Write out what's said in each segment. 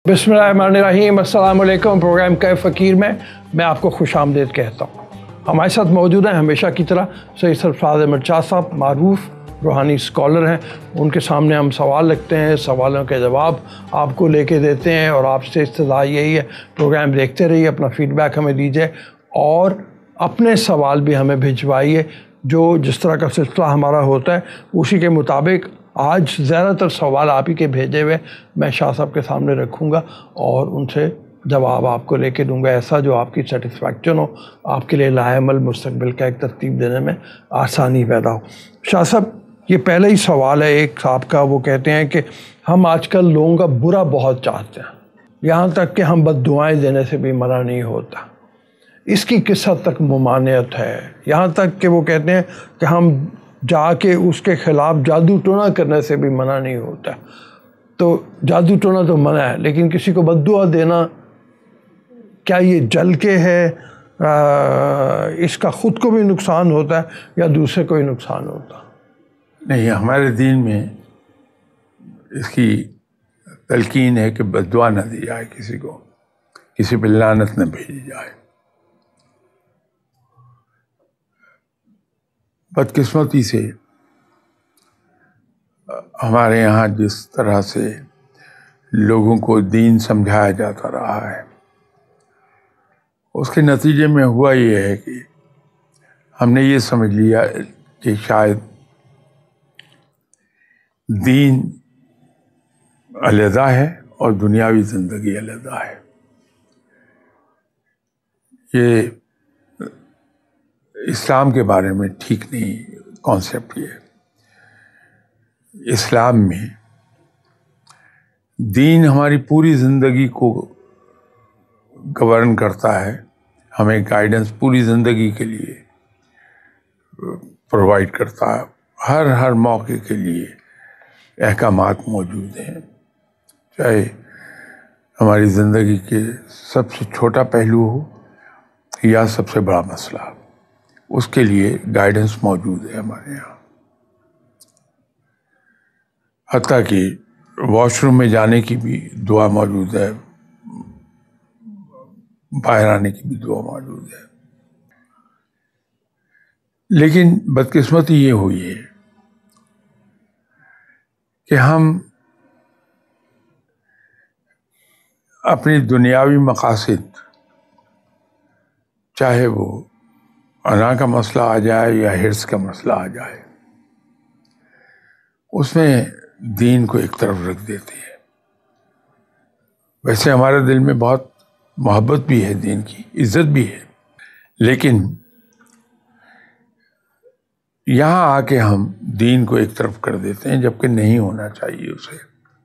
बिस्मिल्लाहिर्रहमानिर्रहीम। अस्सलाम वालेकुम। प्रोग्राम कैफ फ़कीर में मैं आपको खुश आमदीद कहता हूँ। हमारे साथ मौजूद हैं हमेशा की तरह सैयद सरफराज अहमद शाह साहब, मारूफ रूहानी स्कॉलर हैं। उनके सामने हम सवाल रखते हैं, सवालों के जवाब आपको लेके देते हैं और आपसे इस्तदा यही है प्रोग्राम देखते रहिए, अपना फ़ीडबैक हमें दीजिए और अपने सवाल भी हमें भिजवाइए। जो जिस तरह का सिलसिला हमारा होता है उसी के मुताबिक आज ज़्यादातर सवाल आप ही के भेजे हुए मैं शाह साहब के सामने रखूँगा और उनसे जवाब आपको लेके दूंगा, ऐसा जो आपकी सेटिस्फैक्शन हो, आपके लिए लाएमल मुस्तकबिल का एक तरतीब देने में आसानी पैदा हो। शाह साहब, ये पहले ही सवाल है एक साहब का, वो कहते हैं कि हम आजकल लोगों का बुरा बहुत चाहते हैं, यहाँ तक कि हम बद्दुआएँ देने से भी मना नहीं होता। इसकी किस हद तक मुमानियत है? यहाँ तक कि वो कहते हैं कि हम जाके उसके ख़िलाफ़ जादू टोना करने से भी मना नहीं होता। तो जादू टोना तो मना है, लेकिन किसी को बद्दुआ देना, क्या ये जल के है? इसका ख़ुद को भी नुकसान होता है या दूसरे को ही नुकसान होता? नहीं, हमारे दीन में इसकी तलकीन है कि बद्दुआ न दी जाए, किसी को किसी पर लानत न भेजी जाए। बदकिस्मती से हमारे यहाँ जिस तरह से लोगों को दीन समझाया जाता रहा है, उसके नतीजे में हुआ ये है कि हमने ये समझ लिया कि शायद दीन अलहदा है और दुनियावी ज़िंदगी अलहदा है। ये इस्लाम के बारे में ठीक नहीं कॉन्सेप्ट। ये इस्लाम में दीन हमारी पूरी ज़िंदगी को गवर्न करता है, हमें गाइडेंस पूरी ज़िंदगी के लिए प्रोवाइड करता है। हर मौके के लिए अहकामात मौजूद हैं, चाहे हमारी ज़िंदगी के सबसे छोटा पहलू हो या सबसे बड़ा मसला, उसके लिए गाइडेंस मौजूद है हमारे यहाँ। हत्ता कि वॉशरूम में जाने की भी दुआ मौजूद है, बाहर आने की भी दुआ मौजूद है। लेकिन बदकिस्मती ये हुई है कि हम अपनी दुनियावी मकासद, चाहे वो अना का मसला आ जाए या हिर्स का मसला आ जाए, उसमें दीन को एक तरफ रख देते हैं। वैसे हमारे दिल में बहुत मोहब्बत भी है, दीन की इज्जत भी है, लेकिन यहाँ आके हम दीन को एक तरफ कर देते हैं, जबकि नहीं होना चाहिए उसे।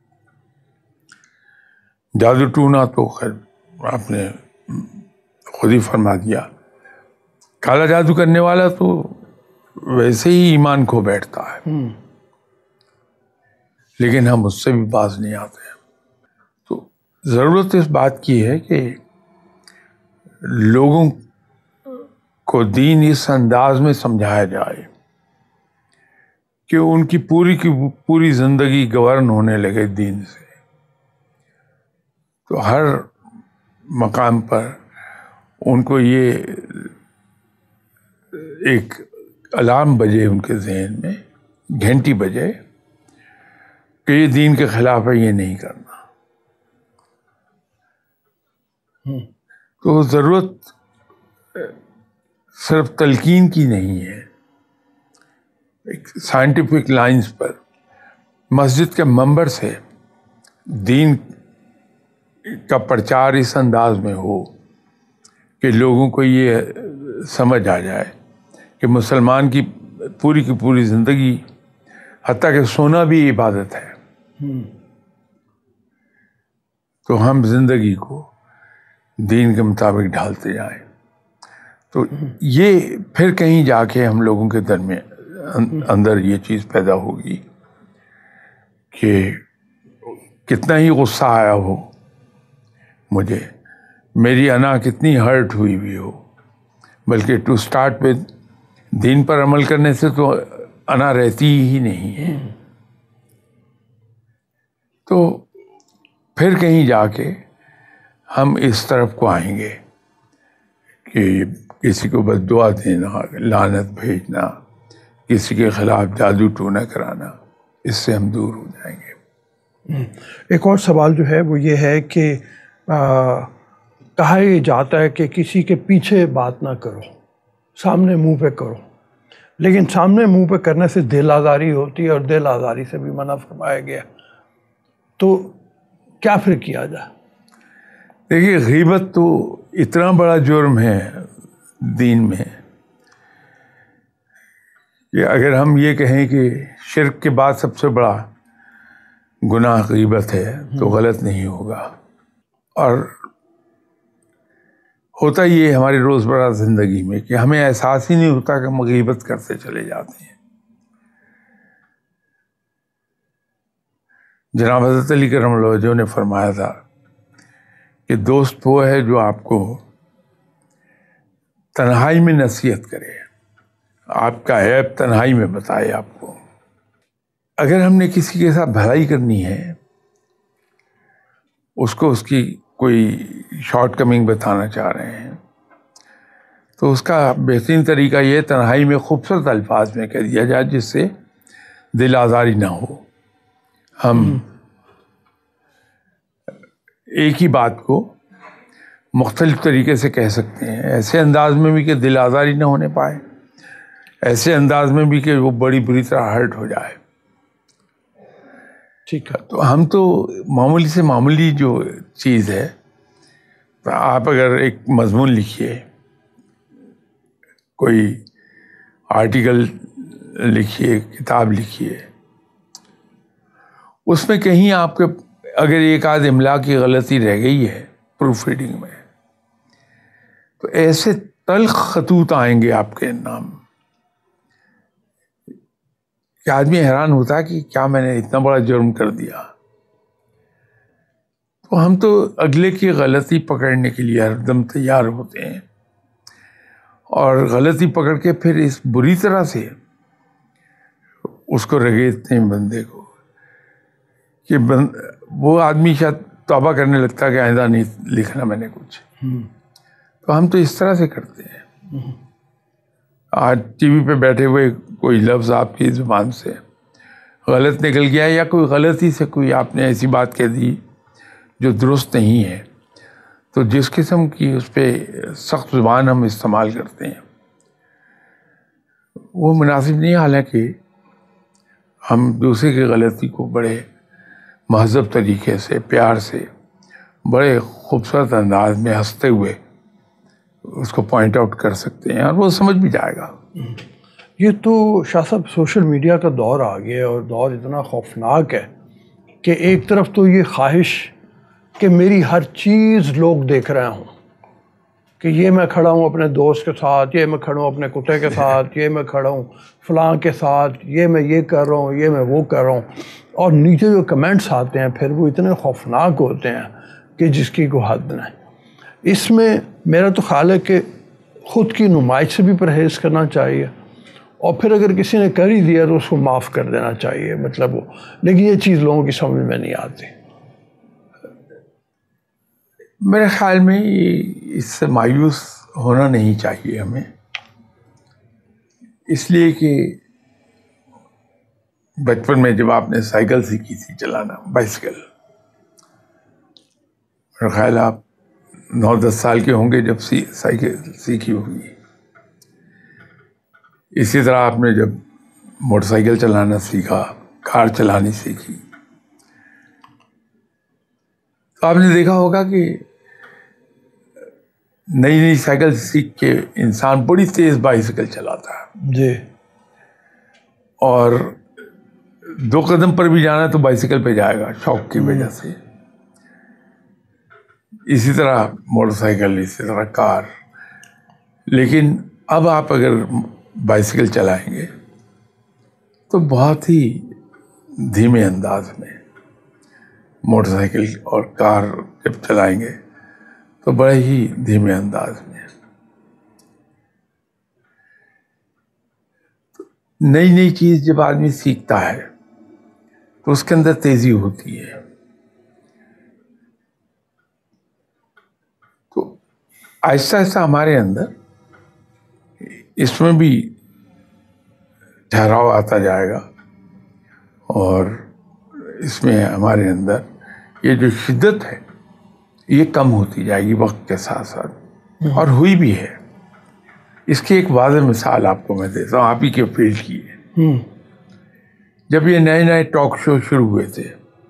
जादू टूना तो खैर आपने खुद ही फरमा दिया, काला जादू करने वाला तो वैसे ही ईमान खो बैठता है, लेकिन हम उससे भी बाज नहीं आते। तो ज़रूरत इस बात की है कि लोगों को दीन इस अंदाज में समझाया जाए कि उनकी पूरी की पूरी ज़िंदगी गवर्न होने लगे दीन से। तो हर मकाम पर उनको ये एक अलार्म बजे, उनके जहन में घंटी बजे कि ये दीन के खिलाफ है, ये नहीं करना। तो ज़रूरत सिर्फ तलकीन की नहीं है, एक साइंटिफिक लाइंस पर मस्जिद के मंबर से दीन का प्रचार इस अंदाज में हो कि लोगों को ये समझ आ जाए कि मुसलमान की पूरी ज़िंदगी, हत्ता कि सोना भी इबादत है। तो हम ज़िंदगी को दीन के मुताबिक ढालते जाएं, तो ये फिर कहीं जाके हम लोगों के दरमियान अंदर ये चीज़ पैदा होगी कि कितना ही गुस्सा आया हो मुझे, मेरी अना कितनी हर्ट हुई भी हो, बल्कि टू स्टार्ट विद दीन पर अमल करने से तो अना रहती ही नहीं है। तो پھر کہیں جا کے ہم اس طرف کو آئیں گے کہ کسی کو بد دعا دینا، لعنت بھیجنا، کسی کے خلاف جادو ٹونا کرانا، اس سے ہم دور ہو جائیں گے۔ ایک اور سوال جو ہے وہ یہ ہے کہ کہا یہ جاتا ہے کہ کسی کے پیچھے بات نہ کرو، سامنے منہ پہ کرو، لیکن سامنے منہ پہ کرنے سے دل آزاری ہوتی ہے اور دل آزاری سے بھی منع فرمایا گیا، تو کیا پھر کیا جائے؟ دیکھیے، غیبت تو اتنا بڑا جرم ہے دین میں کہ اگر ہم یہ کہیں کہ شرک کے بعد سب سے بڑا گناہ غیبت ہے تو غلط نہیں ہوگا۔ اور ہوتا یہ ہماری روزمرہ زندگی میں کہ ہمیں احساس ہی نہیں ہوتا کہ ہم غیبت کرتے چلے جاتے ہیں۔ جناب حضرت علی کرم اللہ وجہہ نے فرمایا تھا کہ دوست وہ ہے جو آپ کو تنہائی میں نصیحت کرے، آپ کا عیب تنہائی میں بتائے آپ کو۔ اگر ہم نے کسی کے ساتھ بھلائی کرنی ہے، اس کو اس کی کوئی شارٹ کمنگ بتانا چاہ رہے ہیں، تو اس کا بہترین طریقہ یہ تنہائی میں خوبصورت الفاظ میں کہہ دیا جائے جس سے دل آزاری نہ ہو۔ ہم ایک ہی بات کو مختلف طریقے سے کہہ سکتے ہیں، ایسے انداز میں بھی کہ دل آزاری نہ ہونے پائے، ایسے انداز میں بھی کہ وہ بڑی بری طرح ہرٹ ہو جائے۔ ٹھیک ہے، تو ہم تو معمولی سے معمولی جو چیز ہے، آپ اگر ایک مضمون لکھیے، کوئی آرٹیکل لکھیے، کتاب لکھیے، اس میں کہیں آپ کے اگر ایک آدھ املا کی غلطی رہ گئی ہے پروف ریڈنگ میں، تو ایسے تلخ خطوط آئیں گے آپ کے نام کہ آدمی حیران ہوتا ہے کہ کیا میں نے اتنا بڑا جرم کر دیا۔ تو ہم تو اگلے کی غلطی پکڑنے کے لیے ہر دم تیار ہوتے ہیں، اور غلطی پکڑ کے پھر اس بری طرح سے اس کو رگیدتے ہیں بندے کو کہ وہ آدمی شاید توبہ کرنے لگتا ہے کہ آئندہ نہیں لکھنا میں نے کچھ۔ تو ہم تو اس طرح سے کرتے ہیں۔ آج ٹی وی پہ بیٹھے ہوئے کوئی لفظ آپ کی زبان سے غلط نکل گیا، یا کوئی غلطی سے کوئی آپ نے ایسی بات کہہ دی جو درست نہیں ہے، تو جس قسم کی اس پہ سخت زبان ہم استعمال کرتے ہیں وہ مناسب نہیں۔ حالانکہ ہم دوسرے کی غلطی کو بڑے مہذب طریقے سے، پیار سے، بڑے خوبصورت انداز میں ہنستے ہوئے اس کو پوائنٹ آؤٹ کر سکتے ہیں، اور وہ سمجھ بھی جائے گا۔ یہ تو شاہ صاحب سوشل میڈیا کا دور آ گیا، اور دور اتنا خوفناک ہے کہ ایک طرف تو یہ خواہش کہ میری ہر چیز لوگ دیکھ رہے ہوں، کہ یہ میں کھڑا ہوں اپنے دوست کے ساتھ، یہ میں کھڑا ہوں اپنے کتے کے ساتھ، یہ میں کھڑا ہوں فلاں کے ساتھ، یہ میں یہ کر رہا ہوں، یہ میں وہ کر رہا ہوں، اور نیچے جو کمنٹس آتے ہیں پھر وہ اتنے خوفناک ہوتے ہیں کہ جس کی کوئی حد نہیں۔ اس میں میرا تو خیال ہے کہ خود کی نمائش سے بھی پرہیز کرنا چاہیے، اور پھر اگر کسی نے کر ہی دیا تو اس کو معاف کر دینا چاہیے، مطلب وہ، لیکن یہ چیز لوگوں کی سمجھ میں نہیں آتی۔ میرے خیال میں اس سے مایوس ہونا نہیں چاہیے ہمیں، اس لیے کہ بچپن میں جب آپ نے سائیکل سیکھی تھی چلانا، بائسیکل، میرا خیال آپ 9-10 سال کے ہوں گے جب سائیکل سیکھی ہوگی۔ اسی طرح آپ نے جب موٹر سائیکل چلانا سیکھا، کار چلانی سیکھی، تو آپ نے دیکھا ہوگا کہ نئی نئی سائیکل سیکھ کے انسان بڑی تیز بائسیکل چلاتا ہے جی، اور 2 قدم پر بھی جانا ہے تو بائسیکل پہ جائے گا شوق کی وجہ سے۔ اسی طرح موٹر سائیکل، اسی طرح کار۔ لیکن اب آپ اگر بائسیکل چلائیں گے تو بہت ہی دھیمے انداز میں، موٹر سائیکل اور کار جب چلائیں گے تو بڑے ہی دھیمے انداز میں۔ نئی نئی چیز جب آدمی سیکھتا ہے تو اس کے اندر تیزی ہوتی ہے، آہستہ آہستہ ہمارے اندر اس میں بھی ٹھہراؤ آتا جائے گا، اور اس میں ہمارے اندر یہ جو شدت ہے یہ کم ہوتی جائے گی وقت کے ساتھ ساتھ، اور ہوئی بھی ہے۔ اس کی ایک واضح مثال آپ کو میں دیتا ہوں، آپ ہی کے پیش کی ہے۔ جب یہ نئے نئے ٹاک شو شروع ہوئے تھے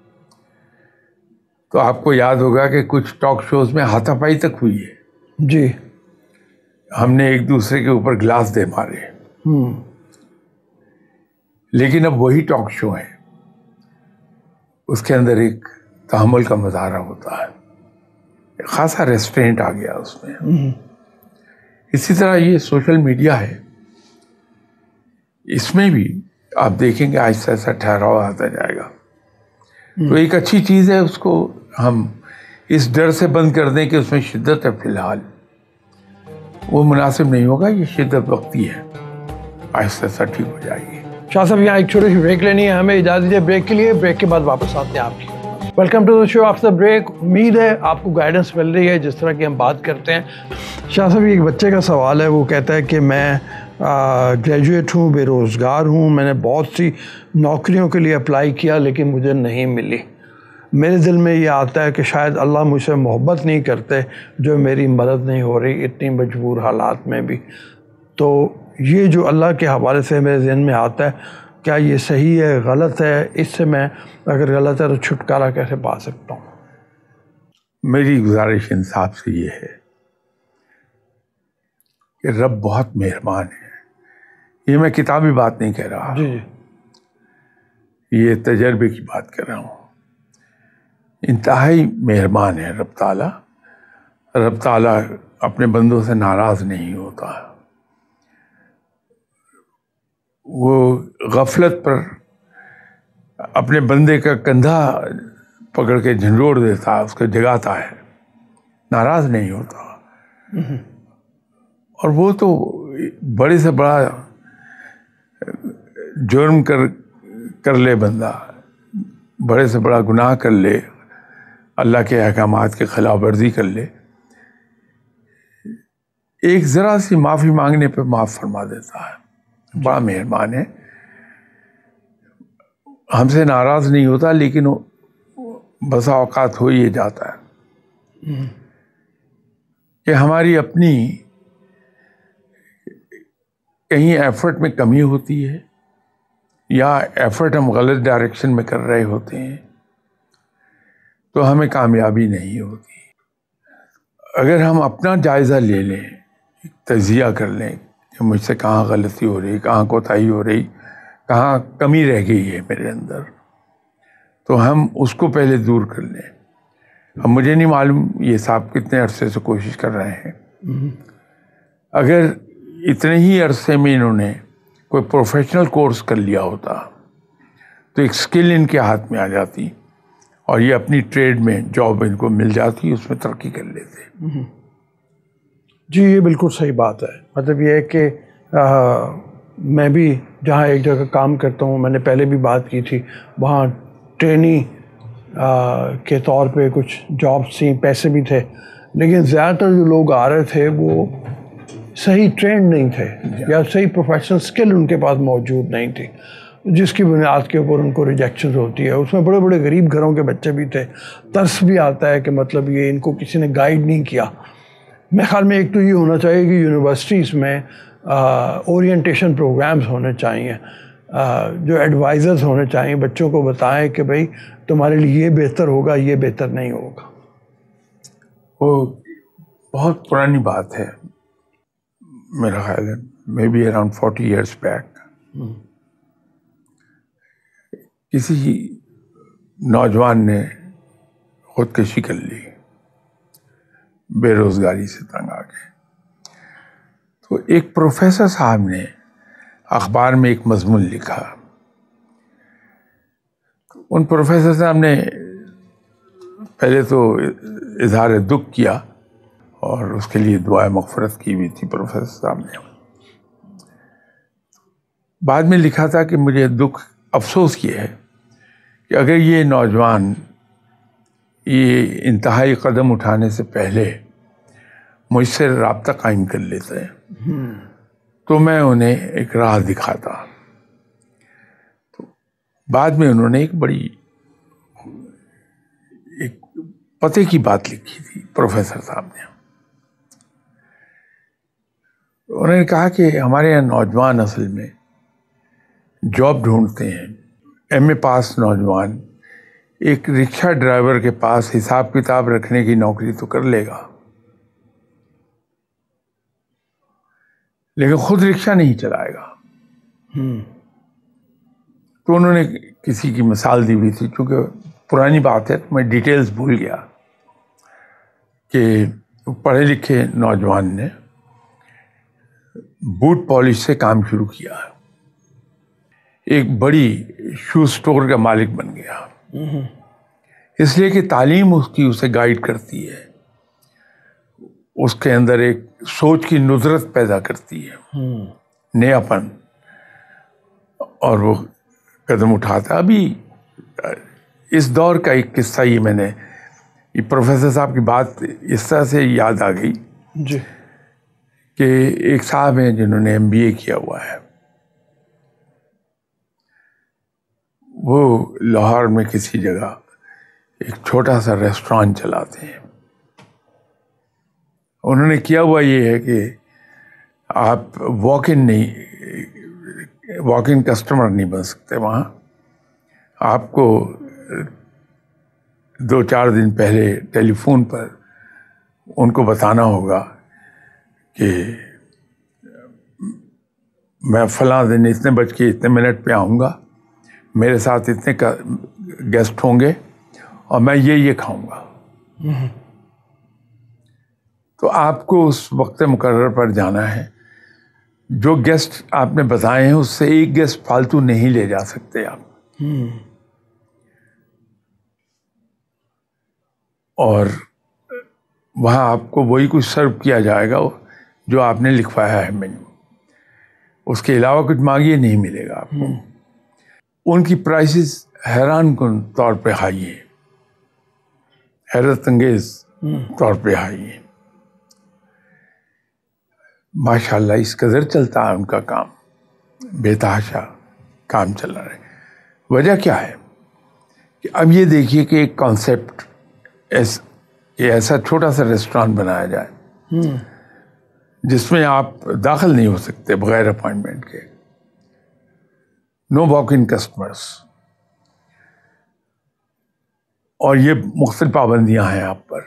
تو آپ کو یاد ہوگا کہ کچھ ٹاک شوز میں ہاتھا پائی تک ہوئی ہے۔ جی، ہم نے ایک دوسرے کے اوپر گلاس دے مارے، لیکن اب وہی ٹاک شو ہیں، اس کے اندر ایک تحمل کا مظاہرہ ہوتا ہے، خاصا ریسٹرینٹ آ گیا اس میں۔ اسی طرح یہ سوشل میڈیا ہے، اس میں بھی آپ دیکھیں گے آہستہ آہستہ ٹھہراؤ آتا جائے گا۔ تو ایک اچھی چیز ہے، اس کو ہم اس ڈر سے بند کر دیں کہ اس میں شدت ہے، فی الحال وہ مناسب نہیں ہوگا۔ یہ شدت وقتی ہے، آہستہ آہستہ ٹھیک ہو جائے گی۔ شاہ صاحب یہاں ایک چھوٹی سی بریک لینی ہے، ہمیں اجازت دیجیے بریک کے لیے، بریک کے بعد واپس آتے ہیں آپ کی۔ Welcome to the show after break. امید ہے آپ کو گائیڈنس مل رہی ہے جس طرح کی ہم بات کرتے ہیں۔ شاہ صاحب ایک بچے کا سوال ہے، وہ کہتا ہے کہ میں گریجویٹ ہوں، بے روزگار ہوں، میں نے بہت سی نوکریوں کے لیے اپلائی کیا لیکن مجھے نہیں ملی۔ میرے دل میں یہ آتا ہے کہ شاید اللہ مجھ سے محبت نہیں کرتے جو میری مدد نہیں ہو رہی اتنی مجبور حالات میں بھی۔ تو یہ جو اللہ کے حوالے سے میرے ذہن میں آتا ہے، کیا یہ صحیح ہے، غلط ہے؟ اس سے میں اگر غلط ہے تو چھٹکارا کیسے پا سکتا ہوں؟ میری گزارش انصاف سے یہ ہے کہ رب بہت مہربان ہے۔ یہ میں کتابی بات نہیں کہہ رہا، جی جی، یہ تجربے کی بات کر رہا ہوں۔ انتہائی مہربان ہے رب تعالیٰ۔ رب تعالیٰ اپنے بندوں سے ناراض نہیں ہوتا۔ وہ غفلت پر اپنے بندے کا کندھا پکڑ کے جھنجھوڑ دیتا ہے، اس کو جگاتا ہے، ناراض نہیں ہوتا۔ اور وہ تو بڑے سے بڑا جرم کر لے بندہ، بڑے سے بڑا گناہ کر لے، اللہ کے احکامات کی خلاف ورزی کر لے، ایک ذرا سی معافی مانگنے پہ معاف فرما دیتا ہے۔ بڑا مہربان ہے، ہم سے ناراض نہیں ہوتا، لیکن بسا اوقات ہو یہ جاتا ہے کہ ہماری اپنی کہیں ایفرٹ میں کمی ہوتی ہے، یا ایفرٹ ہم غلط ڈائریکشن میں کر رہے ہوتے ہیں تو ہمیں کامیابی نہیں ہوتی۔ اگر ہم اپنا جائزہ لے لیں، تجزیہ کر لیں کہ مجھ سے کہاں غلطی ہو رہی، کہاں کوتاہی ہو رہی، کہاں کمی رہ گئی ہے میرے اندر، تو ہم اس کو پہلے دور کر لیں۔ اب مجھے نہیں معلوم یہ صاحب کتنے عرصے سے کوشش کر رہے ہیں، اگر اتنے ہی عرصے میں انہوں نے کوئی پروفیشنل کورس کر لیا ہوتا تو ایک سکل ان کے ہاتھ میں آ جاتی، اور یہ اپنی ٹریڈ میں جاب ان کو مل جاتی، اس میں ترقی کر لیتے۔ جی یہ بالکل صحیح بات ہے۔ مطلب یہ ہے کہ میں بھی جہاں ایک جگہ کام کرتا ہوں، میں نے پہلے بھی بات کی تھی، وہاں ٹرینی کے طور پہ کچھ جابس تھیں، پیسے بھی تھے، لیکن زیادہ تر جو لوگ آ رہے تھے وہ صحیح ٹرینڈ نہیں تھے، یا صحیح پروفیشنل سکل ان کے پاس موجود نہیں تھی، جس کی بنیاد کے اوپر ان کو ریجیکشن ہوتی ہے۔ اس میں بڑے بڑے غریب گھروں کے بچے بھی تھے۔ ترس بھی آتا ہے کہ مطلب یہ ان کو کسی نے گائیڈ نہیں کیا۔ میرے خیال میں ایک تو یہ ہونا چاہیے کہ یونیورسٹیز میں اورینٹیشن پروگرامز ہونے چاہیے، جو ایڈوائزرز ہونے چاہیے، بچوں کو بتائیں کہ بھئی تمہارے لیے یہ بہتر ہوگا، یہ بہتر نہیں ہوگا۔ وہ بہت پرانی بات ہے، میرا خیال ہے maybe around 40 years back. کسی نوجوان نے خودکشی کر لی، بے روزگاری سے تنگ آ کے۔ تو ایک پروفیسر صاحب نے اخبار میں ایک مضمون لکھا۔ ان پروفیسر صاحب نے پہلے تو اظہار دکھ کیا، اور اس کے لیے دعائے مغفرت کی بھی تھی پروفیسر صاحب نے۔ بعد میں لکھا تھا کہ مجھے دکھ، افسوس یہ ہے کہ اگر یہ نوجوان یہ انتہائی قدم اٹھانے سے پہلے مجھ سے رابطہ قائم کر لیتے ہیں تو میں انہیں ایک راہ دکھاتا. تو بعد میں انہوں نے ایک بڑی ایک پتے کی بات لکھی تھی پروفیسر صاحب نے. انہوں نے کہا کہ ہمارے یہاں نوجوان اصل میں جاب ڈھونڈتے ہیں. ایم اے پاس نوجوان ایک رکشہ ڈرائیور کے پاس حساب کتاب رکھنے کی نوکری تو کر لے گا, لیکن خود رکشہ نہیں چلائے گا. تو انہوں نے کسی کی مثال دی ہوئی تھی, چونکہ پرانی بات ہے تو میں ڈیٹیلز بھول گیا, کہ پڑھے لکھے نوجوان نے بوٹ پالش سے کام شروع کیا, ایک بڑی شو سٹور کا مالک بن گیا, اس لیے کہ تعلیم اس کی اسے گائیڈ کرتی ہے, اس کے اندر ایک سوچ کی ندرت پیدا کرتی ہے, نیا پن, اور وہ قدم اٹھاتا. ابھی اس دور کا ایک قصہ ہی میں نے, یہ پروفیسر صاحب کی بات اس طرح سے یاد آ گئی جی, کہ ایک صاحب ہیں جنہوں نے MBA کیا ہوا ہے, وہ لاہور میں کسی جگہ ایک چھوٹا سا ریسٹورانٹ چلاتے ہیں. انہوں نے کیا ہوا یہ ہے کہ آپ واک ان کسٹمر نہیں بن سکتے وہاں. آپ کو 2-4 دن پہلے ٹیلی فون پر ان کو بتانا ہوگا کہ میں فلاں دن اتنے بج کے اتنے منٹ پہ آؤں گا, میرے ساتھ اتنے گیسٹ ہوں گے, اور میں یہ کھاؤں گا. تو آپ کو اس وقت مقرر پر جانا ہے. جو گیسٹ آپ نے بتائے ہیں اس سے ایک گیسٹ فالتو نہیں لے جا سکتے آپ, اور وہاں آپ کو وہی کچھ سرو کیا جائے گا جو آپ نے لکھوایا ہے مینیو. اس کے علاوہ کچھ مانگیے نہیں ملے گا آپ کو. ان کی پرائسز حیران کن طور پہ ہائی ہیں, حیرت انگیز طور پہ ہائی ہیں. ماشاءاللہ اس قدر چلتا ہے ان کا کام, بے تحاشا کام چل رہا ہے. وجہ کیا ہے کہ اب یہ دیکھیے کہ ایک کانسیپٹ ایسا چھوٹا سا ریسٹورانٹ بنایا جائے جس میں آپ داخل نہیں ہو سکتے بغیر اپائنٹمنٹ کے, نو واک ان کسٹمرس, اور یہ مختلف پابندیاں ہیں آپ پر.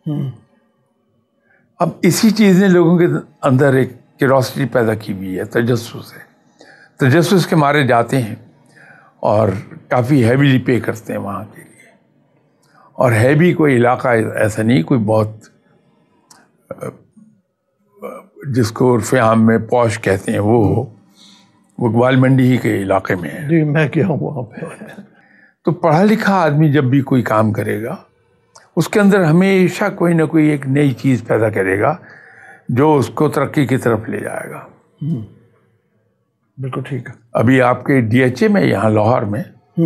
اب اسی چیز نے لوگوں کے اندر ایک کیوریوسٹی پیدا کی ہوئی ہے, تجسس کے مارے جاتے ہیں اور کافی ہیویلی پے کرتے ہیں وہاں کے لیے. اور ہے بھی کوئی علاقہ ایسا نہیں, کوئی بہت جس کو عرف عام میں پوش کہتے ہیں وہ گوال منڈی ہی کے علاقے میں ہے. جی میں کیا ہوں وہاں پہ. تو پڑھا لکھا آدمی جب بھی کوئی کام کرے گا, اس کے اندر ہمیشہ کوئی نہ کوئی ایک نئی چیز پیدا کرے گا جو اس کو ترقی کی طرف لے جائے گا. بالکل ٹھیک ہے. ابھی آپ کے DHA میں یہاں لاہور میں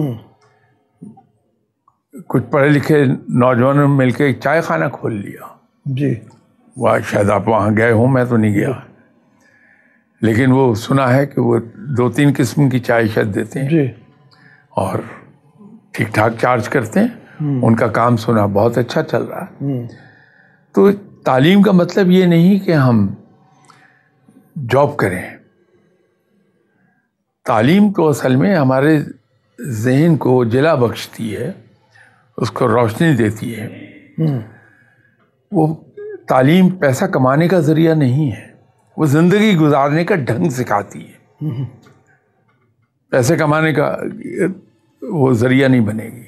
کچھ پڑھے لکھے نوجوانوں نے مل کے ایک چائے خانہ کھول لیا. جی وہ شاید آپ وہاں گئے ہوں, میں تو نہیں گیا, لیکن وہ سنا ہے کہ وہ 2-3 قسم کی چائے شاید دیتے ہیں. جی, اور ٹھیک ٹھاک چارج کرتے ہیں. ان کا کام سنا بہت اچھا چل رہا ہے. تو تعلیم کا مطلب یہ نہیں کہ ہم جاب کریں. تعلیم تو اصل میں ہمارے ذہن کو جلا بخشتی ہے, اس کو روشنی دیتی ہے. وہ تعلیم پیسہ کمانے کا ذریعہ نہیں ہے, وہ زندگی گزارنے کا ڈھنگ سکھاتی ہے. پیسے کمانے کا وہ ذریعہ نہیں بنے گی.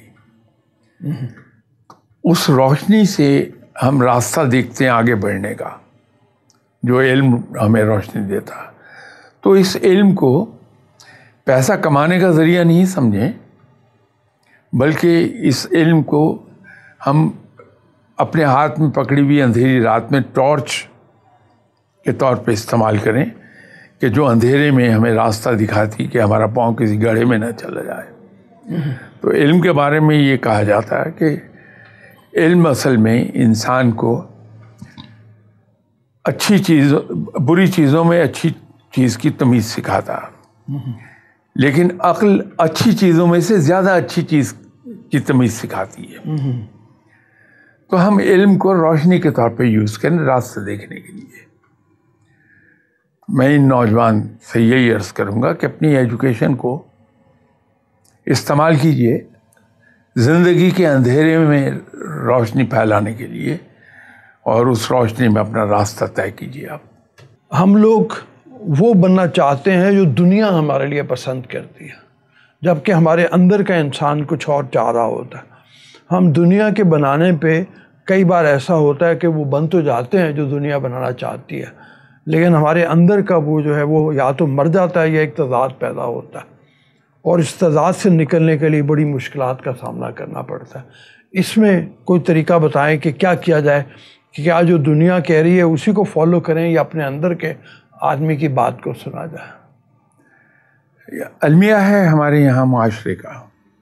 اس روشنی سے ہم راستہ دیکھتے ہیں آگے بڑھنے کا, جو علم ہمیں روشنی دیتا. تو اس علم کو پیسہ کمانے کا ذریعہ نہیں سمجھیں, بلکہ اس علم کو ہم اپنے ہاتھ میں پکڑی ہوئی اندھیری رات میں ٹارچ کے طور پہ استعمال کریں, کہ جو اندھیرے میں ہمیں راستہ دکھاتی کہ ہمارا پاؤں کسی گڑھے میں نہ چلا جائے. تو علم کے بارے میں یہ کہا جاتا ہے کہ علم اصل میں انسان کو अच्छी चीज़, बुरी चीज़ों में अच्छी चीज़ की तमीज़ सिखाता, लेकिन अक्ल अच्छी चीज़ों में से ज़्यादा अच्छी चीज़ की तमीज़ सिखाती है। तो हम इल्म को रोशनी के तौर पे यूज़ करें रास्ते देखने के लिए। मैं इन नौजवान से यही अर्ज़ करूँगा कि अपनी एजुकेशन को इस्तेमाल कीजिए ज़िंदगी के अंधेरे में रोशनी फैलाने के लिए, और उस रोशनी में अपना रास्ता तय कीजिए आप। हम लोग वो बनना चाहते हैं जो दुनिया हमारे लिए पसंद करती है, जबकि हमारे अंदर का इंसान कुछ और चाह रहा होता है। हम दुनिया के बनाने पे कई बार ऐसा होता है कि वो बन तो जाते हैं जो दुनिया बनाना चाहती है, लेकिन हमारे अंदर का वो जो है वो या तो मर जाता है या एक तज़ाद पैदा होता है, और इस तज़ाद से निकलने के लिए बड़ी मुश्किलात का सामना करना पड़ता है। इसमें कोई तरीका बताएं कि क्या किया जाए, कि क्या जो दुनिया कह रही है उसी को फॉलो करें या अपने अंदर के आदमी की बात को सुना जाए। अलमिया है हमारे यहाँ मुआशरे का।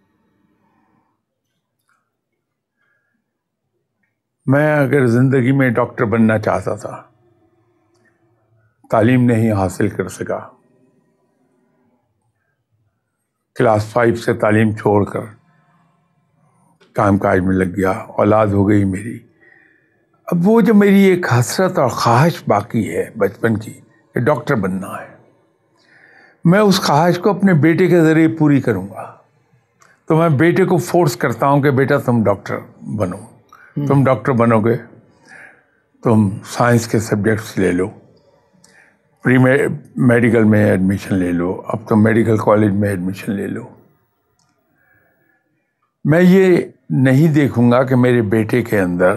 मैं अगर ज़िंदगी में डॉक्टर बनना चाहता था, तालीम नहीं हासिल कर सका, क्लास 5 से तालीम छोड़कर काम काज में लग गया, औलाद हो गई मेरी। अब वो जो मेरी एक हसरत और ख्वाहिश बाकी है बचपन की कि डॉक्टर बनना है, मैं उस ख्वाहिश को अपने बेटे के ज़रिए पूरी करूँगा। तो मैं बेटे को फोर्स करता हूँ कि बेटा तुम डॉक्टर बनो, तुम डॉक्टर बनोगे, तुम साइंस के सब्जेक्ट्स ले लो, प्री मेडिकल में एडमिशन ले लो, अब तो मेडिकल कॉलेज में एडमिशन ले लो। मैं ये नहीं देखूँगा कि मेरे बेटे के अंदर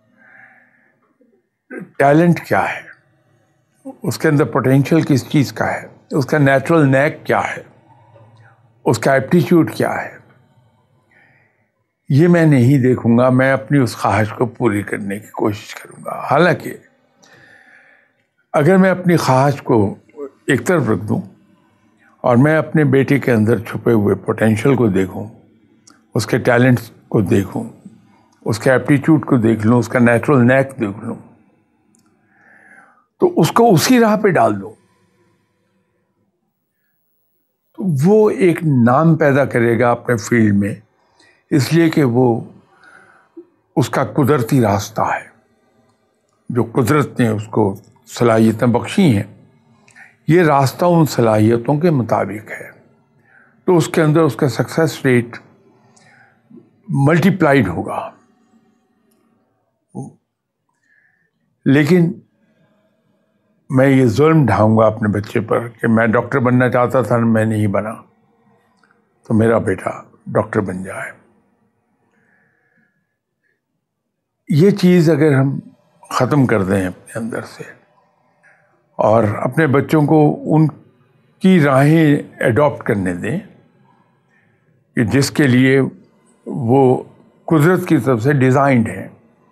टैलेंट क्या है, उसके अंदर पोटेंशियल किस चीज़ का है, उसका नेचुरल नैक क्या है, उसका एप्टीट्यूड क्या है, ये मैं नहीं देखूंगा। मैं अपनी उस ख्वाहिश को पूरी करने की कोशिश करूंगा। हालांकि अगर मैं अपनी ख्वाहिश को एक तरफ रख दूं और मैं अपने बेटे के अंदर छुपे हुए पोटेंशियल को देखूं, उसके टैलेंट्स को देखूं, उसके एप्टीट्यूड को देख लूं, उसका नेचुरल नैक देख लूं, तो उसको उसी राह पे डाल दूं, तो वो एक नाम पैदा करेगा अपने फील्ड में, इसलिए कि वो उसका कुदरती रास्ता है, जो कुदरत ने उसको सलाहियतें बख्शी हैं, ये रास्ता उन सलाहियतों के मुताबिक है, तो उसके अंदर उसका सक्सेस रेट मल्टीप्लाइड होगा। लेकिन मैं ये जुल्म ढाऊंगा अपने बच्चे पर कि मैं डॉक्टर बनना चाहता था, मैं नहीं बना, तो मेरा बेटा डॉक्टर बन जाए। ये चीज़ अगर हम ख़त्म कर दें अपने अंदर से और अपने बच्चों को उनकी राहें एडॉप्ट करने दें कि जिसके लिए वो कुदरत की तरफ से डिज़ाइंड हैं,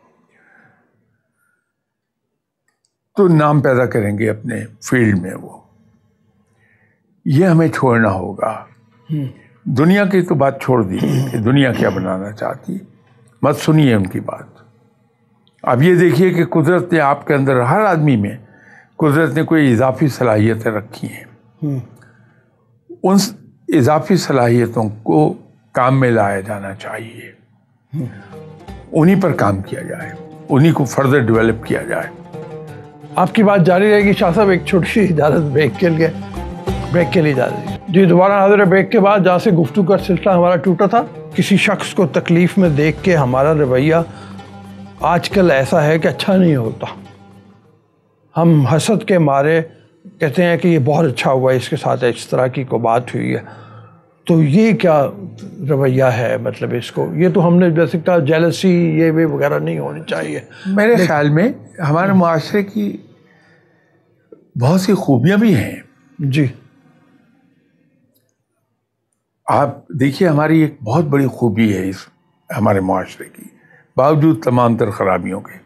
तो नाम पैदा करेंगे अपने फील्ड में वो। ये हमें छोड़ना होगा। दुनिया की तो बात छोड़ दीजिए कि दुनिया क्या बनाना चाहती, मत सुनिए उनकी बात। अब ये देखिए कि कुदरत ने आपके अंदर, हर आदमी में कुदरत ने कोई इजाफी सलाहियतें रखी हैं। उन इजाफी सलाहियतों को काम में लाया जाना चाहिए, उन्हीं पर काम किया जाए, उन्हीं को फर्दर डेवलप किया जाए। आपकी बात जारी रहेगी शाह साहब। एक छोटी सी इजाज़त ब्रेक के लिए इजाज़त जी। दोबारा हाजिर ब्रेक के बाद, जहाँ से गुफ्तगू का सिलसिला हमारा टूटा था, किसी शख्स को तकलीफ़ में देख के हमारा रवैया आजकल ऐसा है कि अच्छा नहीं होता। हम हसद के मारे कहते हैं कि ये बहुत अच्छा हुआ, इसके साथ इस तरह की कोई बात हुई है, तो ये क्या रवैया है? मतलब इसको, ये तो हमने जैसे कहा जेलसी ये वे वगैरह नहीं होनी चाहिए। मेरे ख्याल में हमारे मुआशरे की बहुत सी खूबियाँ भी हैं जी। आप देखिए, हमारी एक बहुत बड़ी खूबी है इस हमारे मुआशरे की, बावजूद तमाम तर खराबियों के।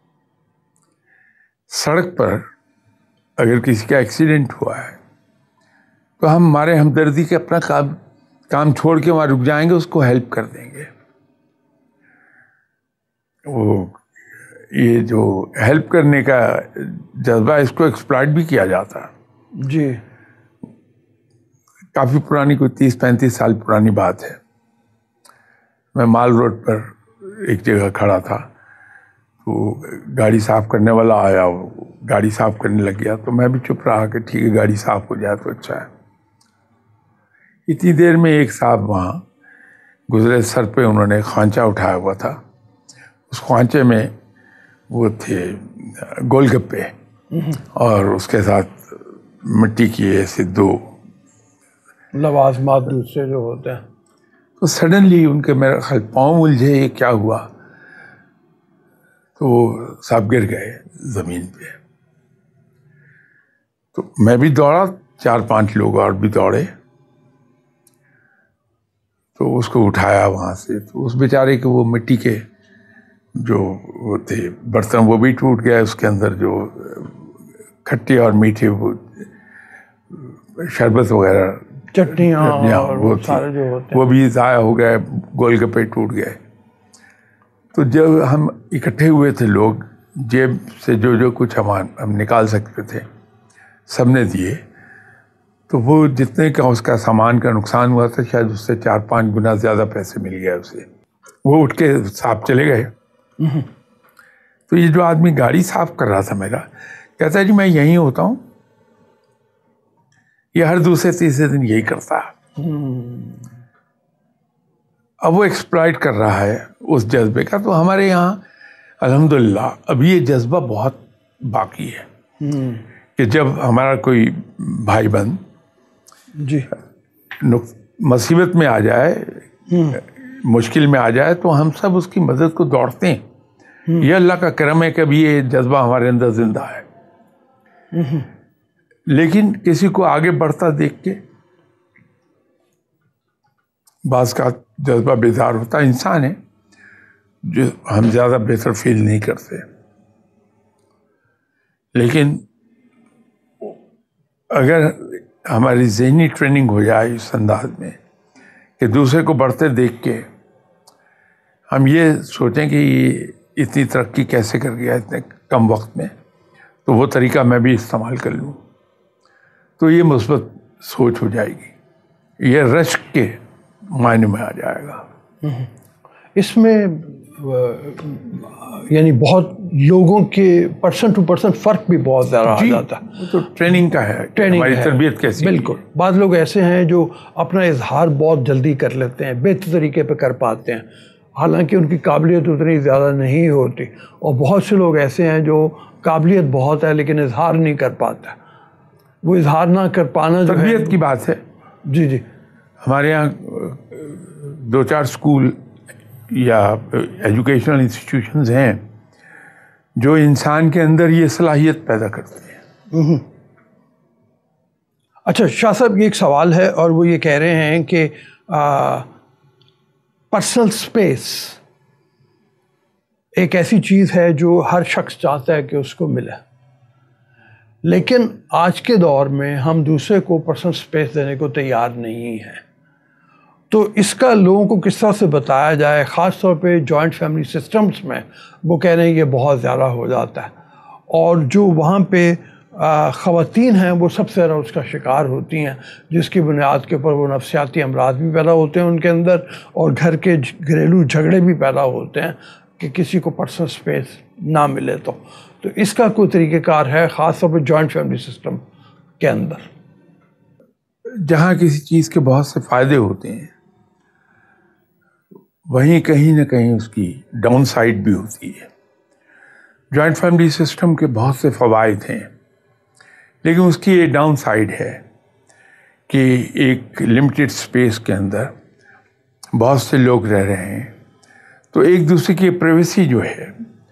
सड़क पर अगर किसी का एक्सीडेंट हुआ है तो हम हमारे हमदर्दी के अपना काम छोड़ के वहाँ रुक जाएंगे, उसको हेल्प कर देंगे। वो یہ جو ہیلپ کرنے کا جذبہ اس کو ایکسپلائٹ بھی کیا جاتا ہے. جی. کافی پرانی، کوئی 30-35 سال پرانی بات ہے. میں مال روڈ پر ایک جگہ کھڑا تھا، تو گاڑی صاف کرنے والا آیا، وہ گاڑی صاف کرنے لگ گیا، تو میں بھی چپ رہا کہ ٹھیک ہے گاڑی صاف ہو جائے تو اچھا ہے. اتنی دیر میں ایک صاحب وہاں گزرے، سر پہ انہوں نے خوانچہ اٹھایا ہوا تھا. اس خوانچے میں وہ تھے گول گپے، اور اس کے ساتھ مٹی کی ایسے 2 لوازمات دوسرے جو ہوتے ہیں. تو سڈنلی ان کے میرے خیال پاؤں الجھے، یہ کیا ہوا، تو صاحب گر گئے زمین پہ. تو میں بھی دوڑا، 4-5 لوگ اور بھی دوڑے، تو اس کو اٹھایا وہاں سے. تو اس بیچارے کے وہ مٹی کے جو وہ تھے برتن وہ بھی ٹوٹ گئے، اس کے اندر جو کھٹے اور میٹھے وہ شربت وغیرہ چٹنیاں اور وہ سارے جو ہوتے ہیں وہ بھی ضائع ہو گئے، گول گپے ٹوٹ گئے. تو جب ہم اکٹھے ہوئے تھے لوگ، جیب سے جو کچھ ہم نکال سکتے تھے سب نے دیے. تو وہ جتنے کا اس کا سامان کا نقصان ہوا تھا، شاید اس سے 4-5 گنا زیادہ پیسے مل گئے اسے. وہ اٹھ کے صاحب چلے گئے. تو یہ جو آدمی گاڑی صاف کر رہا تھا میرا، کہتا ہے جی میں یہیں ہوتا ہوں، یہ ہر دوسرے تیسرے دن یہی کرتا ہے. اب وہ ایکسپلائٹ کر رہا ہے اس جذبے کا. تو ہمارے یہاں الحمدللہ ابھی یہ جذبہ بہت باقی ہے کہ جب ہمارا کوئی بھائی بہن جی مصیبت میں آ جائے، مشکل میں آ جائے، تو ہم سب اس کی مدد کو دوڑتے ہیں. یہ اللہ کا کرم ہے کہ ابھی یہ جذبہ ہمارے اندر زندہ ہے. لیکن کسی کو آگے بڑھتا دیکھ کے بعض کا جذبہ بیدار ہوتا. انسان ہے جو ہم زیادہ بہتر فیل نہیں کرتے، لیکن اگر ہماری ذہنی ٹریننگ ہو جائے اس انداز میں کہ دوسرے کو بڑھتے دیکھ کے ہم یہ سوچیں کہ یہ اتنی ترقی کیسے کر گیا اتنے کم وقت میں، تو وہ طریقہ میں بھی استعمال کر لوں، تو یہ مثبت سوچ ہو جائے گی. یہ رشک کے معنی میں آ جائے گا. اس میں یعنی بہت لوگوں کے پرسن ٹو پرسن فرق بھی بہت زیادہ آ جاتا ہے. وہ تو ٹریننگ کا ہے، ہماری تربیت کیسی. بالکل. بعض لوگ ایسے ہیں جو اپنا اظہار بہت جلدی کر لیتے ہیں، بہتر طریقے پہ کر پاتے ہیں، حالانکہ ان کی قابلیت اتنی زیادہ نہیں ہوتی. اور بہت سے لوگ ایسے ہیں جو قابلیت بہت ہے لیکن اظہار نہیں کر پاتا. وہ اظہار نہ کر پانا جو تربیت کی بات ہے. جی جی. ہمارے یہاں 2-4 اسکول یا ایجوکیشنل انسٹیٹیوشنز ہیں جو انسان کے اندر یہ صلاحیت پیدا کرتے ہیں. اچھا شاہ صاحب، یہ ایک سوال ہے اور وہ یہ کہہ رہے ہیں کہ پرسنل سپیس ایک ایسی چیز ہے جو ہر شخص چاہتا ہے کہ اس کو ملے، لیکن آج کے دور میں ہم دوسرے کو پرسنل سپیس دینے کو تیار نہیں ہیں. تو اس کا لوگوں کو کس طرح سے بتایا جائے؟ خاص طور پہ جوائنٹ فیملی سسٹمز میں وہ کہہ رہے ہیں یہ بہت زیادہ ہو جاتا ہے، اور جو وہاں پہ خواتین ہیں وہ سب سے زیادہ اس کا شکار ہوتی ہیں، جس کی بنیاد کے اوپر وہ نفسیاتی امراض بھی پیدا ہوتے ہیں ان کے اندر، اور گھر کے گھریلو جھگڑے بھی پیدا ہوتے ہیں کہ کسی کو پرسنل سپیس نہ ملے. تو اس کا کوئی طریقہ کار ہے خاص طور پہ جوائنٹ فیملی سسٹم کے اندر؟ جہاں کسی چیز کے بہت سے فائدے ہوتے ہیں وہیں کہیں نہ کہیں اس کی ڈاؤن سائڈ بھی ہوتی ہے. جوائنٹ فیملی سسٹم کے بہت سے فوائد ہیں، لیکن اس کی یہ ڈاؤن سائڈ ہے کہ ایک لمیٹڈ سپیس کے اندر بہت سے لوگ رہ رہے ہیں، تو ایک دوسرے کی پرائیویسی جو ہے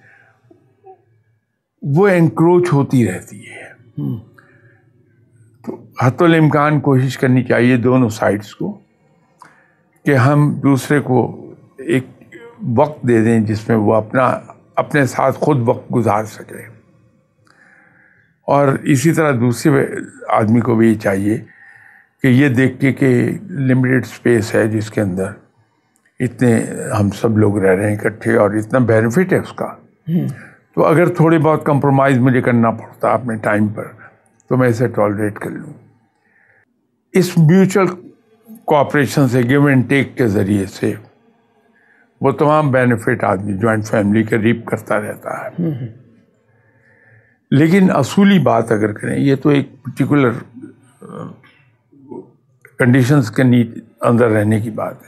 وہ انکروچ ہوتی رہتی ہے. تو حتی الامکان کوشش کرنی چاہیے دونوں سائڈس کو کہ ہم دوسرے کو ایک وقت دے دیں جس میں وہ اپنے ساتھ خود وقت گزار سکے، اور اسی طرح دوسرے آدمی کو بھی چاہیے کہ یہ دیکھ کے کہ لمیٹڈ سپیس ہے جس کے اندر اتنے ہم سب لوگ رہ رہے ہیں اکٹھے اور اتنا بینیفٹ ہے اس کا، تو تو اگر تھوڑے بہت کمپرومائز مجھے کرنا پڑتا اپنے ٹائم پر تو میں اسے ٹالریٹ کر لوں. اس میوچل کوآپریشن سے، گیو اینڈ ٹیک کے ذریعے سے وہ تمام بینیفٹ آدمی جوائنٹ فیملی کے ریپ کرتا رہتا ہے. لیکن اصولی بات اگر کریں، یہ تو ایک پرٹیکولر کنڈیشنز کے اندر رہنے کی بات ہے.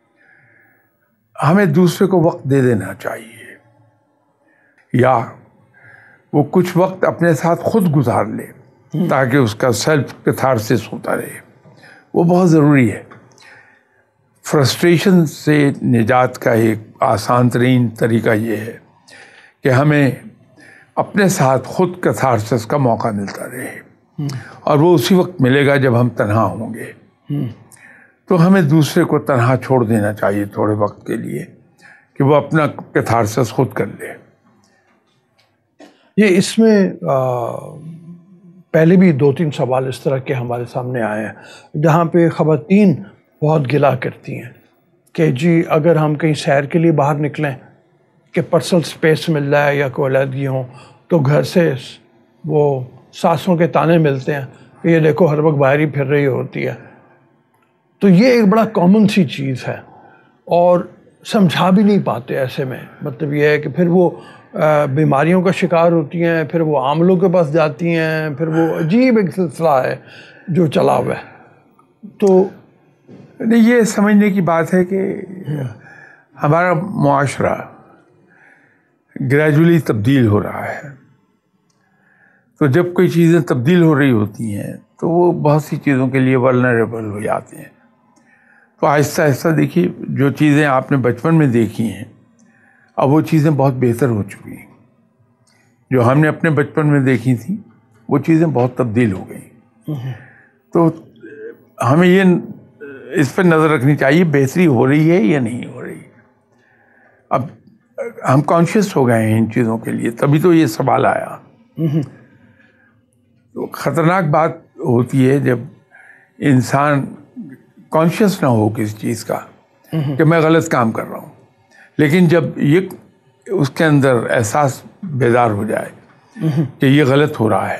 ہمیں دوسرے کو وقت دے دینا چاہیے، یا وہ کچھ وقت اپنے ساتھ خود گزار لے تاکہ اس کا سیلف کیتھارسس ہوتا رہے. وہ بہت ضروری ہے. فرسٹریشن سے نجات کا ایک آسان ترین طریقہ یہ ہے کہ ہمیں اپنے ساتھ خود کیتھارسس کا موقع ملتا رہے، اور وہ اسی وقت ملے گا جب ہم تنہا ہوں گے. تو ہمیں دوسرے کو تنہا چھوڑ دینا چاہیے تھوڑے وقت کے لیے کہ وہ اپنا کیتھارسس خود کر لے. یہ اس میں پہلے بھی 2-3 سوال اس طرح کے ہمارے سامنے آئے ہیں جہاں پہ خواتین بہت گلا کرتی ہیں کہ جی اگر ہم کہیں سیر کے لیے باہر نکلیں کہ پرسنل سپیس مل جائے یا کوئی علیحدگی ہوں تو گھر سے وہ ساسوں کے تانے ملتے ہیں کہ یہ دیکھو ہر وقت باہر ہی پھر رہی ہوتی ہے. تو یہ ایک بڑا کامن سی چیز ہے اور سمجھا بھی نہیں پاتے ایسے میں. مطلب یہ ہے کہ پھر وہ بیماریوں کا شکار ہوتی ہیں، پھر وہ عاملوں کے پاس جاتی ہیں، پھر وہ عجیب ایک سلسلہ ہے جو چلا ہوا ہے. تو یہ سمجھنے کی بات ہے کہ ہمارا معاشرہ گریجولی تبدیل ہو رہا ہے. تو جب کوئی چیزیں تبدیل ہو رہی ہوتی ہیں تو وہ بہت سی چیزوں کے لیے ولنریبل ہو جاتے ہیں. تو آہستہ آہستہ دیکھیے، جو چیزیں آپ نے بچپن میں دیکھی ہیں اب وہ چیزیں بہت بہتر ہو چکی ہیں. جو ہم نے اپنے بچپن میں دیکھی تھیں وہ چیزیں بہت تبدیل ہو گئیں. تو ہمیں یہ اس پہ نظر رکھنی چاہیے بہتری ہو رہی ہے یا نہیں ہو رہی. اب ہم کانشیس ہو گئے ہیں ان چیزوں کے لیے، تبھی تو یہ سوال آیا. تو خطرناک بات ہوتی ہے جب انسان کانشیس نہ ہو کسی چیز کا کہ میں غلط کام کر رہا ہوں، لیکن جب یہ اس کے اندر احساس بیدار ہو جائے کہ یہ غلط ہو رہا ہے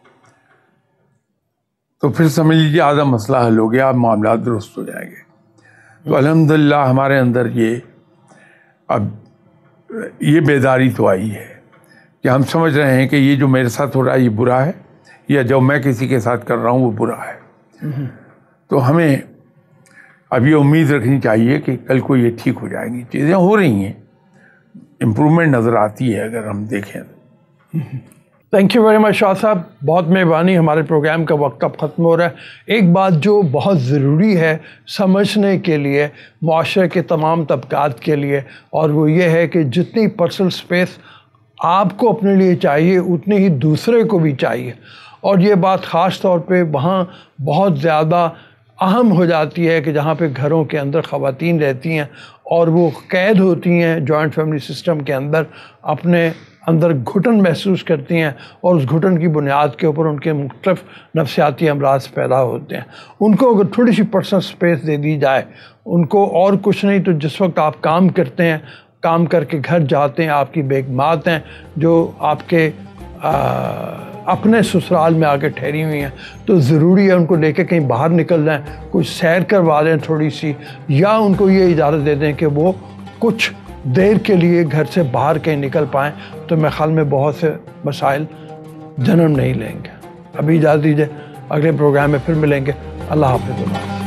تو پھر سمجھ لیجیے آدھا مسئلہ حل ہو گیا، اب معاملات درست ہو جائیں گے. تو الحمدللہ ہمارے اندر اب یہ بیداری تو آئی ہے کہ ہم سمجھ رہے ہیں کہ یہ جو میرے ساتھ ہو رہا ہے یہ برا ہے، یا جو میں کسی کے ساتھ کر رہا ہوں وہ برا ہے. تو ہمیں اب یہ امید رکھنی چاہیے کہ کل کو یہ ٹھیک ہو جائیں گی. چیزیں ہو رہی ہیں، امپرومنٹ نظر آتی ہے اگر ہم دیکھیں. Thank you very much Shah sahib, بہت مہربانی. ہمارے پروگرام کا وقت اب ختم ہو رہا ہے. ایک بات جو بہت ضروری ہے سمجھنے کے لیے معاشرے کے تمام طبقات کے لیے، اور وہ یہ ہے کہ جتنی پرسنل سپیس آپ کو اپنے لیے چاہیے اتنی ہی دوسرے کو بھی چاہیے. اور یہ بات خاص طور پہ وہاں بہت زیادہ اہم ہو جاتی ہے کہ جہاں پہ گھروں کے اندر خواتین رہتی ہیں اور وہ قید ہوتی ہیں جوائنٹ فیملی سسٹم کے اندر، اپنے اندر گھٹن محسوس کرتی ہیں اور اس گھٹن کی بنیاد کے اوپر ان کے مختلف نفسیاتی امراض پیدا ہوتے ہیں. ان کو اگر تھوڑی سی پرسنل سپیس دے دی جائے، ان کو اور کچھ نہیں تو جس وقت آپ کام کرتے ہیں، کام کر کے گھر جاتے ہیں، آپ کی بیگمات ہیں جو آپ کے اپنے سسرال میں آ کے ٹھہری ہوئی ہیں، تو ضروری ہے ان کو لے کے کہیں باہر نکل جائیں، کچھ سیر کروا دیں تھوڑی سی، یا ان کو یہ اجازت دے دیں کہ وہ کچھ دیر کے لیے گھر سے باہر کہیں نکل پائیں. تو میرے خیال میں بہت سے مسائل جنم نہیں لیں گے. ابھی اجازت دیجیے، اگلے پروگرام میں پھر ملیں گے. اللہ حافظ.